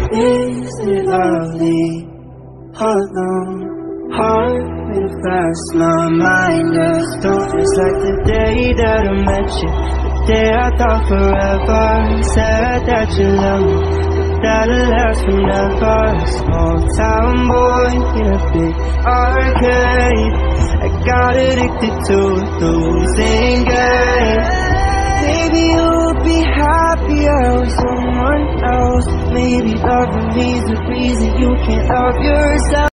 Isn't it lovely? Alone, heart beating fast, my mind just stopped. It's like the day that I met you, the day I thought forever. Said that you love me, but that'll last forever. Small town boy in a big arcade, I got addicted to a losing game. Maybe you'll be happier with someone else. Maybe love me's the reason you can't love yourself.